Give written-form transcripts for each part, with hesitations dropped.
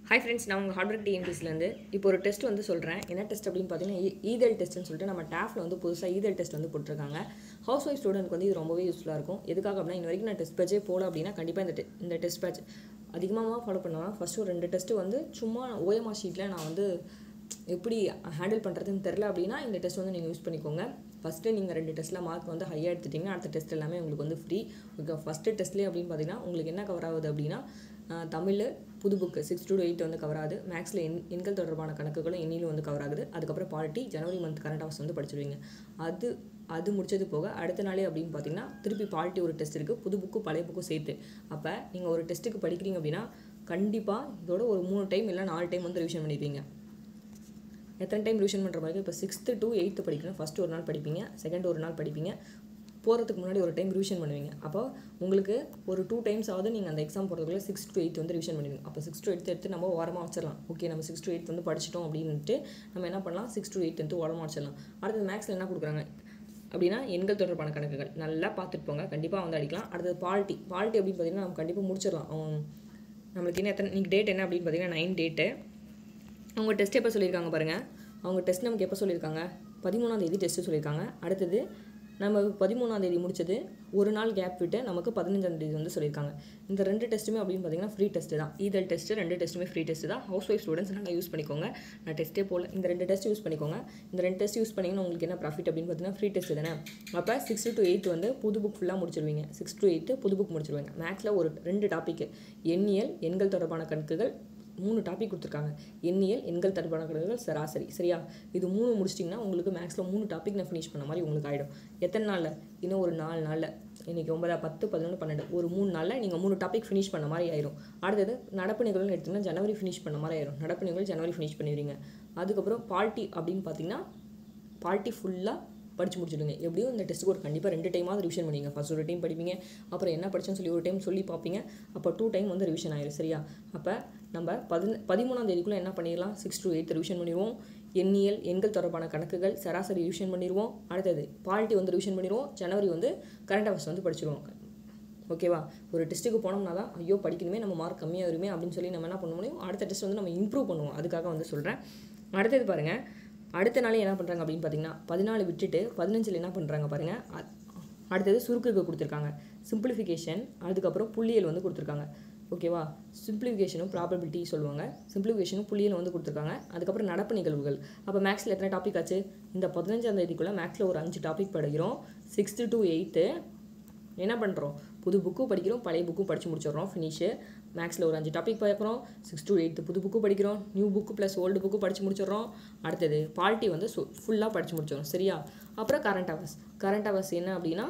Hi friends, நான் உங்கள் hard work TNPSCலேருந்து இப்போ ஒரு டெஸ்ட் வந்து சொல்கிறேன். என்ன டெஸ்ட் அப்படின்னு பார்த்தீங்கன்னா ஈதல் டெஸ்ட்னு சொல்லிட்டு நம்ம டேஃப்ல வந்து புதுசாக ஈதல் டெஸ்ட் வந்து போட்டிருக்காங்க. ஹவுஸ் ஒய்ஃப் ஸ்டூடெண்ட்க்கு வந்து இது ரொம்பவே யூஸ்ஃபுல்லாக இருக்கும். எதுக்காக அப்படின்னா இன்ன வரைக்கும் நான் டெஸ்ட் பேட்சே போகல அப்படின்னா கண்டிப்பாக இந்த டெஸ்ட் பேட்ச் அதிகமாக ஃபாலோ பண்ணுவேன். ஃபஸ்ட்டு ஒரு 2 டெஸ்ட்டு வந்து சும்மா OMR ஷீட்டில் நான் வந்து எப்படி ஹேண்டில் பண்ணுறதுன்னு தெரில அப்படின்னா இந்த டெஸ்ட் வந்து நீங்கள் யூஸ் பண்ணிக்கோங்க. ஃபஸ்ட்டு நீங்கள் 2 டெஸ்ட்டில் மார்க் வந்து ஹையாக எடுத்துட்டிங்கன்னா அடுத்த டெஸ்ட் எல்லாமே உங்களுக்கு வந்து ஃப்ரீ. ஓகே, ஃபஸ்ட்டு டெஸ்ட்லேயே அப்படின்னு பார்த்தீங்கன்னா உங்களுக்கு என்ன கவர் ஆகுது அப்படின்னா தமிழ் புது புக்கு 6 to 8 வந்து கவர் ஆகுது. மேக்ஸில் எண்கள் தொடர்பான கணக்குகளும் எண்ணிலும் வந்து கவர் ஆகுது. அதுக்கப்புறம் polity January month current affairs வந்து படிச்சிருவீங்க. அது முடிச்சது போக அடுத்த நாளே அப்படின்னு பார்த்தீங்கன்னா திருப்பி பாலிட்டி ஒரு டெஸ்ட் இருக்குது, புது புக்கு பழைய புக்கும் சேர்த்து. அப்போ நீங்கள் ஒரு டெஸ்ட்டுக்கு படிக்கிறீங்க அப்படின்னா கண்டிப்பாக இதோட ஒரு 3 டைம் இல்லை 4 டைம் வந்து ரிவிஷன் பண்ணியிருப்பீங்க. எத்தனை டைம் ரிவிஷன் பண்ணுற மாதிரி இப்போ 6th to 8th படிக்கணும். ஃபஸ்ட்டு ஒரு நாள் படிப்பீங்க, செகண்ட் ஒரு நாள் படிப்பீங்க, போகிறதுக்கு முன்னாடி ஒரு டைம் ரிவிஷன் பண்ணுவீங்க. அப்போ உங்களுக்கு ஒரு 2 டைம்ஸ் ஆகுது நீங்கள் அந்த எக்ஸாம் போகிறதுக்குள்ள 6 to 8 வந்து ரிவிஷன் பண்ணுவீங்க. அப்போ 6 to 8 எடுத்து நம்ம ஓரமாக வச்சிடலாம். ஓகே, நம்ம 6 to 8 வந்து படிச்சிட்டோம் அப்படின்ட்டு நம்ம என்ன பண்ணலாம், 6 to 8 வந்து ஓரமாக வச்சிடலாம். அடுத்தது மேக்ஸில் என்ன கொடுக்குறாங்க அப்படின்னா எண்கள் தொடர்பான கணக்குகள் நல்லா பார்த்துட்டு போங்க, கண்டிப்பாக வந்து அடிக்கலாம். அடுத்தது பாலிட்டி அப்படின்னு பார்த்தீங்கன்னா நம்ம கண்டிப்பாக முடிச்சிடலாம். நம்மளுக்கு என்ன இன்னைக்கு டேட் என்ன அப்படின்னு பார்த்தீங்கன்னா 9 டேட்டு. அவங்க டெஸ்ட் எப்போ சொல்லியிருக்காங்க பாருங்கள். அவங்க டெஸ்ட் நமக்கு எப்போ சொல்லியிருக்காங்க, 13ஆம் தேதி டெஸ்ட்டு சொல்லியிருக்காங்க. அடுத்தது நம்ம 13ஆம் தேதி முடிச்சது ஒரு நாள் கேப் விட்டு நமக்கு 15ஆம் தேதி வந்து சொல்லியிருக்காங்க. இந்த 2 டெஸ்ட்டுமே அப்படின்னு பார்த்தீங்கன்னா ஃப்ரீ டெஸ்ட்டு தான். ஈதல் டெஸ்ட்டு 2 டெஸ்ட்டுமே ஃப்ரீ டெஸ்ட்டு தான். ஹவுஸ் ஒய்ஃப் ஸ்டூடெண்ட்ஸ் நல்லா யூஸ் பண்ணிக்கோங்க. நான் டெஸ்ட்டே போல் இந்த 2 டெஸ்ட் யூஸ் பண்ணிக்கோங்க. இந்த 2 டெஸ்ட் யூஸ் பண்ணிங்கன்னா உங்களுக்கு என்ன ப்ராஃபிட் அப்படின்னு பார்த்தீங்கன்னா ஃப்ரீ டெஸ்ட் தானே. அப்போ 6 to 8 வந்து புது புக் ஃபுல்லாக முடிச்சிருவீங்க. 6 to 8 புது புக் முடிச்சிருவீங்க. மேக்ஸில் ஒரு 2 டாப்பிக்கு எண்ணியல் எண்கள் தொடர்பான கணக்குகள் 3 டாபிக் கொடுத்துருக்காங்க. எண்ணியல் எண்கள் தொடர்பான கணக்குகள் சராசரி. சரியா, இது 3 முடிச்சிட்டிங்கன்னா உங்களுக்கு மேக்ஸில் 3 டாபிக் நான் ஃபினிஷ் பண்ண மாதிரி உங்களுக்கு ஆகிடும். எத்தனை நாளில், இன்னும் ஒரு 4 நாளில், இன்றைக்கி 9, 10, 11, 12 ஒரு 3 நாளில் நீங்கள் 3 டாபிக் ஃபினிஷ் பண்ண மாதிரி ஆயிரும். அடுத்தது நடப்பு நிகழ்வுன்னு எடுத்திங்கன்னா ஜனவரி ஃபினிஷ் பண்ண மாதிரி ஆயிரும். நடப்பு நிகழ்வு ஜனவரி ஃபினிஷ் பண்ணிடுவீங்க. அதுக்கப்புறம் பாலிட்டி அப்படின்னு பார்த்தீங்கன்னா பாலிட்டி ஃபுல்லாக படித்து முடிச்சுடுங்க. எப்படியும் இந்த டெஸ்ட்டுக்கு ஒரு கண்டிப்பாக 2 டைமாவது ரிவிஷன் பண்ணுவீங்க. ஃபஸ்ட் ஒரு டைம் படிப்பீங்க, அப்புறம் என்ன படிச்சேன்னு சொல்லி ஒரு டைம் சொல்லி பார்ப்பீங்க. அப்போ 2 டைம் வந்து ரிவிஷன் ஆயிரும். சரியா, அப்போ நம்ம 13ஆம் தேதிக்குள்ளே என்ன பண்ணிடலாம், 6 to 8 ரிவிஷன் பண்ணிடுவோம். எண்ணியல் எண்கள் தொடர்பான கணக்குகள் சராசரி ரிவிஷன் பண்ணிடுவோம். அடுத்தது பாலிட்டி வந்து ரிவிஷன் பண்ணிடுவோம். ஜனவரி வந்து கரண்ட் அவர்ஸ் வந்து படிச்சிடுவோம். ஓகேவா, ஒரு டெஸ்ட்டுக்கு போனோம்னா தான் ஐயோ படிக்கணுமே, நம்ம மார்க் கம்மியாக வருமே அப்படின்னு சொல்லி நம்ம என்ன பண்ண முடியும், அடுத்த டெஸ்ட் வந்து நம்ம இம்ப்ரூவ் பண்ணுவோம். அதுக்காக வந்து சொல்கிறேன். அடுத்தது பாருங்கள், அடுத்த நாளே என்ன பண்ணுறாங்க அப்படின்னு பார்த்தீங்கன்னா 14 விட்டுட்டு 15 என்ன பண்ணுறாங்க பாருங்கள். அடுத்தது சுருக்குக்கு கொடுத்துருக்காங்க, சிம்பிளிஃபிகேஷன், அதுக்கப்புறம் புள்ளியல் வந்து கொடுத்துருக்காங்க. ஓகேவா, சிம்பிளிஃபிகேஷனும் ப்ராபபிலிட்டி சொல்லுவாங்க. சிம்பிளிஃபிகேஷனும் புள்ளியல் வந்து கொடுத்துருக்காங்க. அதுக்கப்புறம் நடப்பு நிகழ்வுகள். அப்போ மேக்ஸில் எத்தனை டாபிக் ஆச்சு, இந்த 15ஆம் தேதிக்குள்ளே மேக்ஸில் ஒரு 5 டாபிக் படிக்கிறோம். 6th to 8 என்ன பண்ணுறோம், புது புக்கும் படிக்கிறோம், பழைய புக்கும் படித்து முடிச்சிடுறோம். ஃபினிஷு மேக்ஸில் ஒரு 5 டாபிக் பார்க்குறோம். 6 to 8 புது புக்கு படிக்கிறோம், new book plus old book படித்து முடிச்சிடுறோம். அடுத்தது பாலிட்டி வந்து ஃபுல்லாக படித்து முடிச்சிடுறோம். சரியா, அப்புறம் கரண்ட் அவர்ஸ் என்ன அப்படின்னா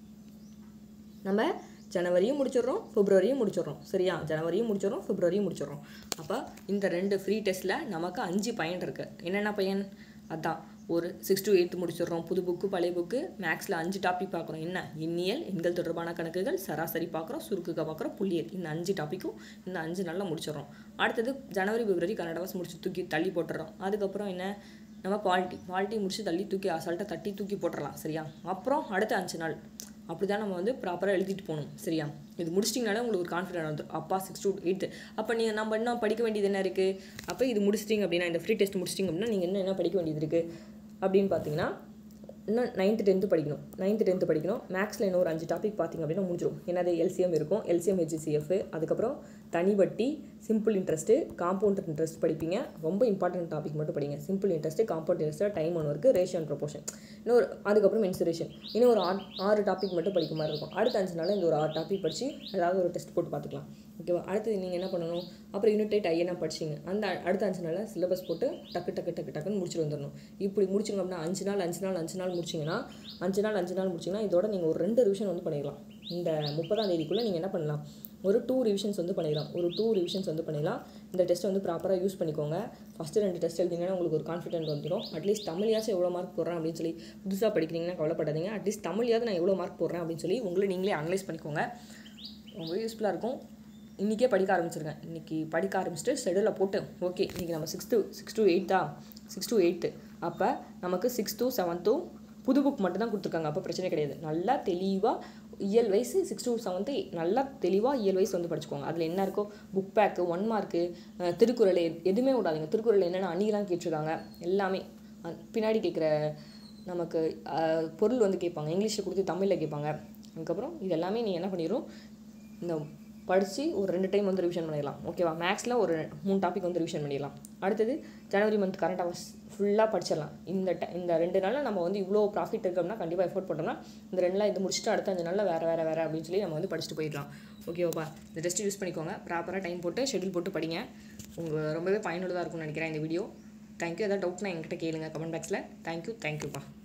நம்ம ஜனவரியும் முடிச்சிடுறோம், பிப்ரவரியும் முடிச்சிடுறோம். சரியா, ஜனவரியும் முடிச்சிடுறோம், பிப்ரவரியும் முடிச்சிடுறோம். அப்போ இந்த 2 ஃப்ரீ டெஸ்ட்டில் நமக்கு 5 பயன் இருக்குது. என்னென்ன பயன், அதான் ஒரு 6 to 8 முடிச்சிடுறோம், புது புக்கு பழைய புக்கு, மேக்ஸில் 5 டாபிக் பார்க்குறோம். என்ன, எண்ணியல் எண்கள் தொடர்பான கணக்குகள் சராசரி பார்க்குறோம், சுருக்குக பார்க்குறோம், புள்ளியல். இந்த 5 டாப்பிக்கும் இந்த 5 நாளில் முடிச்சிடுறோம். அடுத்தது ஜனவரி பிப்ரவரி கரண்ட் அவர்ஸ் முடிச்சு தூக்கி தள்ளி போட்டுறோம். அதுக்கப்புறம் என்ன, நம்ம பாலிட்டி முடிச்சு தூக்கி அசால்ட்டாக தூக்கி போட்டுடலாம். சரியா, அப்புறம் அடுத்த 5 நாள் அப்படி தான் நம்ம வந்து ப்ராப்பராக எழுதிட்டு போகணும். சரியா, இது முடிச்சிட்டிங்கனாலே உங்களுக்கு ஒரு கான்ஃபிடென்ட் வந்துடும். அப்பா 6 to 8 அப்போ நீங்கள் நம்ம இன்னும் படிக்க வேண்டியது என்ன இருக்குது, அப்போ இது முடிச்சிட்டிங்க அப்படின்னா இந்த ஃப்ரீ டெஸ்ட் முடிச்சிட்டிங்க அப்படின்னா நீங்கள் என்ன படிக்க வேண்டியது இருக்குது அப்படின்னு பார்த்தீங்கன்னா இன்னும் 9th 10th படிக்கணும். 9th 10th படிக்கணும். மேக்ஸில் இன்னும் ஒரு 5 டாபிக் பார்த்திங்க அப்படின்னா முடிஞ்சிடும். என்னது, எல்சிஎம் இருக்கும், எல்சிஎம் HCF, அதுக்கப்புறம் தனி வட்டி, சிம்பிள் இன்ட்ரெஸ்ட்டு, காம்பவுண்ட் இன்ட்ரெஸ்ட் படிப்பீங்க. ரொம்ப இம்பார்ட்டன்ட் டாபிக் மட்டும் படிங்க. Simple interest, compound interest, time ஒன்று இருக்குது, ரேஷியோ அண்ட் ப்ரொபோர்ஷன், அதுக்கப்புறம் மென்சுரேஷன். இன்னும் ஒரு 6 டாபிக் மட்டும் படிக்க மாதிரி இருக்கும். அடுத்த 5 நாள் இந்த ஒரு 6 டாபிக் படித்து ஏதாவது ஒரு டெஸ்ட் போட்டு பார்த்துக்கலாம். ஓகேவா, அடுத்தது நீங்கள் என்ன பண்ணணும், அப்புறம் யூனிட் 8 ஐஎன்னா படிச்சிங்க. அந்த அடுத்த 5 நாளில் சிலபஸ் போட்டு டக்குன்னு முடிச்சுட்டு வந்துடணும். இப்படி முடிச்சிங்க அப்படின்னா 5 நாள் முடிச்சிங்கன்னா 5 நாள் முடிச்சிங்கன்னா இதோட நீங்கள் ஒரு 2 ரிவிஷன் வந்து பண்ணிடலாம். இந்த 30ஆம் தேதிக்குள்ளே நீங்கள் என்ன பண்ணலாம், ஒரு 2 ரிவிஷன்ஸ் வந்து பண்ணிடலாம். இந்த டெஸ்ட்டை வந்து ப்ராப்பராக யூஸ் பண்ணிக்கோங்க. ஃபஸ்ட்டு 2 டெஸ்ட் எழுதிங்கன்னா உங்களுக்கு ஒரு கான்ஃபிடென்ட் வந்துடும். அட்லீஸ்ட் தமிழையாச்சும் எவ்வளோ மார்க் போடுறேன் அப்படின்னு சொல்லி புதுசாக படிக்கிறீங்கன்னா கவலைப்படாதீங்க. அட்லீஸ்ட் தமிழையாவது நான் எவ்வளோ மார்க் போடுறேன் அப்படின்னு சொல்லி நீங்களே அனலைஸ் பண்ணிக்கோங்க. ரொம்ப யூஸ்ஃபுல்லாக இருக்கும். இன்றைக்கே படிக்க ஆரம்பிச்சிருக்கேன். இன்றைக்கி படிக்க ஆரம்பிச்சுட்டு ஷெடியூலில் போட்டு ஓகே இன்றைக்கி நம்ம 6 to 8 அப்போ நமக்கு 6 to 7 புது புக் மட்டும் தான் கொடுத்துருக்காங்க. அப்போ பிரச்சனை கிடையாது. நல்லா தெளிவாக இயல் வைஸ் 6 to 7 நல்லா தெளிவாக இயல் வைஸ் வந்து படிச்சுக்கோங்க. அதில் என்ன இருக்கோ புக் பேக்கு 1 மார்க்கு திருக்குறள் எதுவுமே விடாதீங்க. திருக்குறள் என்னென்ன அணிலாம் கேட்டிருக்காங்க எல்லாமே பின்னாடி கேட்குற நமக்கு பொருள் வந்து கேட்பாங்க, இங்கிலீஷில் கொடுத்து தமிழில் கேட்பாங்க. அதுக்கப்புறம் இது எல்லாமே நீ என்ன பண்ணிடும், இந்த படித்து ஒரு 2 டைம் வந்து ரிவிஷன் பண்ணிடலாம். ஓகேவா? மேக்ஸில் ஒரு 3 டாபிக் வந்து ரிவிஷன் பண்ணிடலாம். அடுத்தது ஜனவரி மந்த் கரண்ட் அவர்ஸ் ஃபுல்லாக படிச்சிடலாம். இந்த 2 நாளில் நம்ம வந்து இவ்வளோ ப்ராஃபிட் இருக்குது அப்படின்னா கண்டிப்பாக எஃபோர்ட் பண்ணோம்னா இந்த 2 நாள் இது முடிச்சுட்டு அடுத்த 5 நாளில் வேறு அப்படின்னு சொல்லி நம்ம வந்து படிச்சுட்டு போயிடலாம். ஓகேவாப்பா? இந்த டெஸ்ட்டு யூஸ் பண்ணிக்கோங்க. ப்ராப்பராக டைம் போட்டு ஷெட்யூல் போட்டு படிங்க. ரொம்பவே பயனுள்ளதாக இருக்கும்னு நினைக்கிறேன் இந்த வீடியோ. தேங்க்யூ. ஏதாவது டவுட்னா என்கிட்ட கேளுங்க கமெண்ட் பாக்ஸில். தேங்க்யூப்பா.